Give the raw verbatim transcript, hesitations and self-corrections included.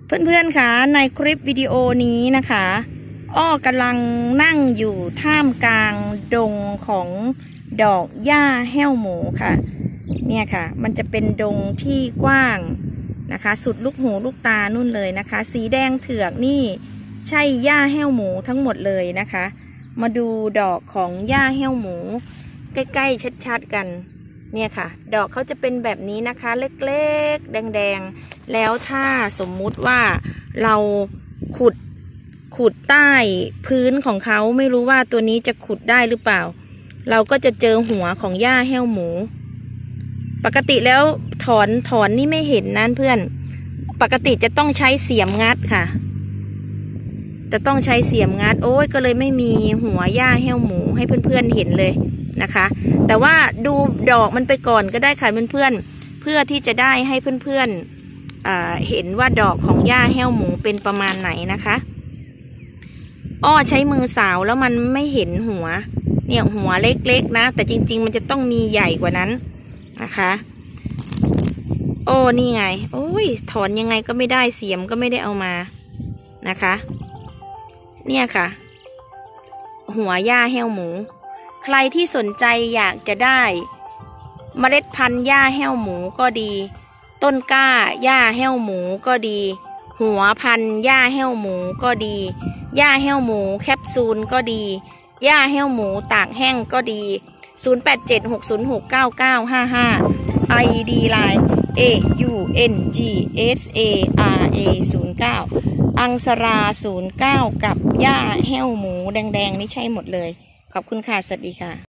เพื่อนๆคะในคลิปวิดีโอนี้นะคะอ้อกำลังนั่งอยู่ท่ามกลางดงของดอกหญ้าแห้วหมูค่ะเนี่ยค่ะมันจะเป็นดงที่กว้างนะคะสุดลูกหูลูกตานู่นเลยนะคะสีแดงเถือกนี่ใช่หญ้าแห้วหมูทั้งหมดเลยนะคะมาดูดอกของหญ้าแห้วหมูใกล้ๆชัดๆกันเนี่ยค่ะดอกเขาจะเป็นแบบนี้นะคะเล็กๆแดงๆแล้วถ้าสมมุติว่าเราขุดขุดใต้พื้นของเขาไม่รู้ว่าตัวนี้จะขุดได้หรือเปล่าเราก็จะเจอหัวของหญ้าแห้วหมูปกติแล้วถอนถอนนี่ไม่เห็นนะเพื่อนปกติจะต้องใช้เสียมงัดค่ะจะต้องใช้เสียมงัดโอ้ยก็เลยไม่มีหัวหญ้าแห้วหมูให้เพื่อนๆเห็นเลยนะคะแต่ว่าดูดอกมันไปก่อนก็ได้ค่ะเพื่อนๆเพื่อที่จะได้ให้เพื่อนๆ เอ่อ เห็นว่าดอกของหญ้าแห้วหมูเป็นประมาณไหนนะคะอ้อใช้มือสาวแล้วมันไม่เห็นหัวเนี่ยหัวเล็กๆนะแต่จริงๆมันจะต้องมีใหญ่กว่านั้นนะคะโอ้นี่ไงโอ้ยถอนยังไงก็ไม่ได้เสียมก็ไม่ได้เอามานะคะเนี่ยค่ะหัวหญ้าแห้วหมูใครที่สนใจอยากจะได้เมล็ดพันธุ์หญ้าแห้วหมูก็ดีต้นกล้าหญ้าแห้วหมูก็ดีหัวพันธุ์หญ้าแห้วหมูก็ดีหญ้าแห้วหมูแคปซูลก็ดีหญ้าแห้วหมูตากแห้งก็ดีศูนย์ แปด เจ็ด หก ศูนย์ หก เก้า เก้า ห้า ห้า ไอ ดี ไลน์ A U N G S A R A ศูนย์ เก้า อังสราศูนย์ เก้ากับหญ้าแห้วหมูแดงๆนี่ใช่หมดเลยขอบคุณค่ะสวัสดีค่ะ